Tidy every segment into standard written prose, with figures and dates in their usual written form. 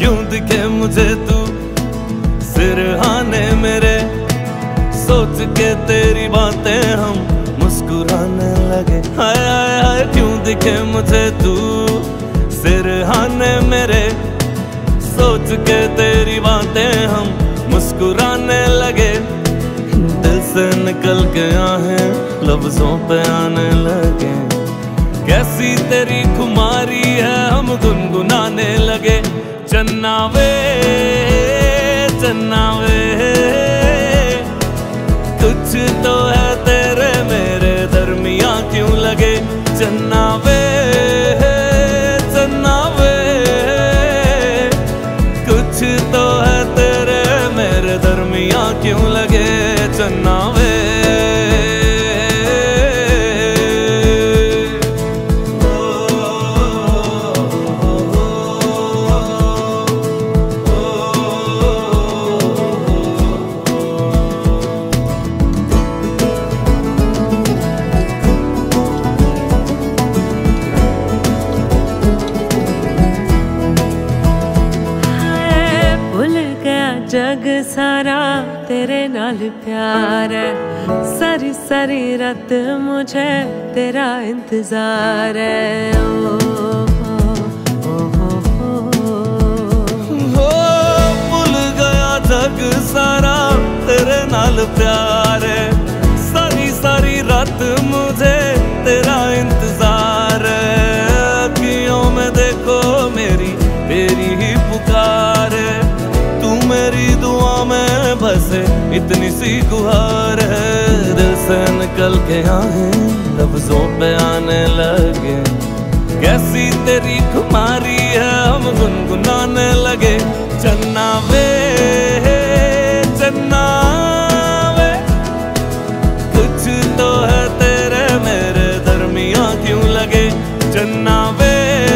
क्यों दिखे मुझे तू सिरहाने मेरे, सोच के तेरी बातें हम मुस्कुराने लगे। हाय हाय हाय क्यों दिखे मुझे तू सिरहाने मेरे, सोच के तेरी बातें हम मुस्कुराने लगे। दिल से निकल के आहें लफ्जों पे आने लगे। कैसी तेरी खुमारी है हम गुनगुनाने लगे। चन्ना वे चन्ना वे, कुछ तो है तेरे मेरे दरमियां क्यों लगे। चन्ना वे चन्ना वे, कुछ तो है तेरे मेरे दरमियां क्यों लगे। चन्ना वे जग सारा तेरे नाल प्यार है, सारी सारी रात मुझे तेरा इंतजार है। भूल गया जग सारा तेरे नाल प्यार है, सारी सारी रात मुझे तेरा इंतजार है। अखियों में देखो मेरी तेरी ही पुकार है, मेरी दुआ में बसे इतनी सी गुहार है। दिल से निकल के आहें लफ्जों पे आने लगे। कैसी तेरी खुमारी है हम गुनगुनाने लगे। चन्ना वे चन्ना वे, कुछ तो है तेरे मेरे दरमियां क्यों लगे। चन्ना वे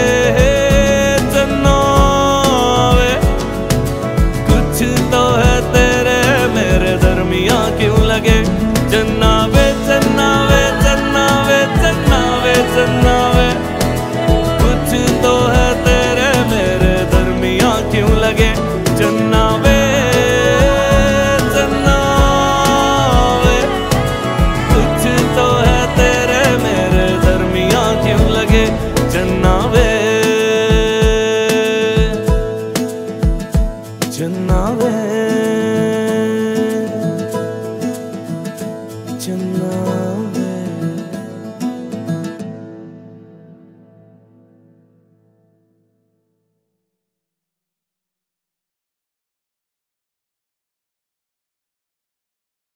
चन्ना वे, कुछ तो है तेरे मेरे दरमियां क्यों लगे। चन्ना वे चन्ना वे चन्ना वे चन्ना वे चन्ना वे, कुछ तो है तेरे मेरे दरमियां क्यों लगे। चन्ना वे चन्ना वे, कुछ तो है तेरे मेरे दरमियां क्यों लगे। चन्ना वे चन्ना वे।